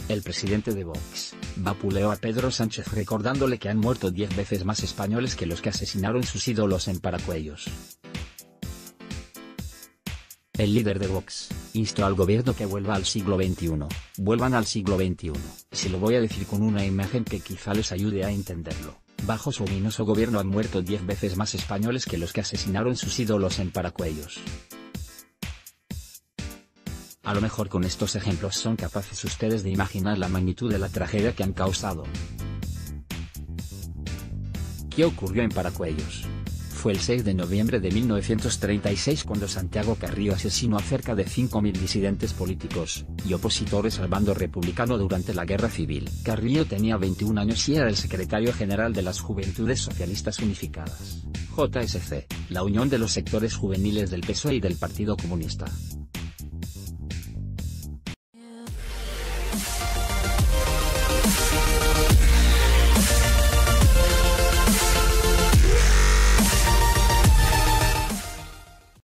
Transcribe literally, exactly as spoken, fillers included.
El presidente de Vox vapuleó a Pedro Sánchez recordándole que han muerto diez veces más españoles que los que asesinaron sus ídolos en Paracuellos. El líder de Vox instó al gobierno que vuelva al siglo veintiuno, vuelvan al siglo veintiuno, se lo voy a decir con una imagen que quizá les ayude a entenderlo. Bajo su ominoso gobierno han muerto diez veces más españoles que los que asesinaron sus ídolos en Paracuellos. A lo mejor con estos ejemplos son capaces ustedes de imaginar la magnitud de la tragedia que han causado. ¿Qué ocurrió en Paracuellos? Fue el seis de noviembre de mil novecientos treinta y seis cuando Santiago Carrillo asesinó a cerca de cinco mil disidentes políticos y opositores al bando republicano durante la Guerra Civil. Carrillo tenía veintiún años y era el secretario general de las Juventudes Socialistas Unificadas, J S C, la unión de los sectores juveniles del P S O E y del Partido Comunista.